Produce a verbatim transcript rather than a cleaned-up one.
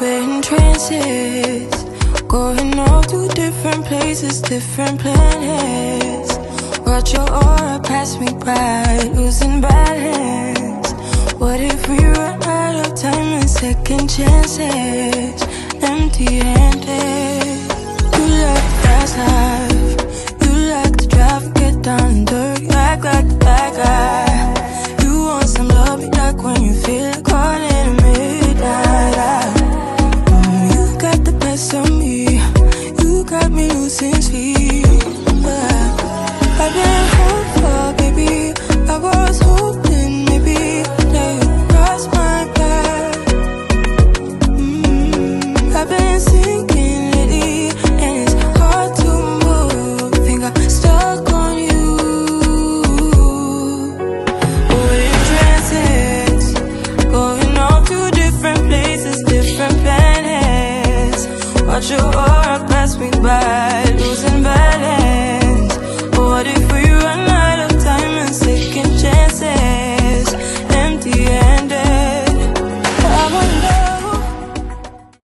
in trances, going off to different places, different planets. Watch your aura pass me by, losing balance. What if we run out of time and second chances? Empty-handed. You like the fast life, you like to drive and get down and dirty, act like a bad guy. You want some love, be like when you feel